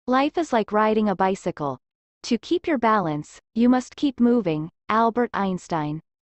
Life is like riding a bicycle. To keep your balance, you must keep moving. Albert Einstein.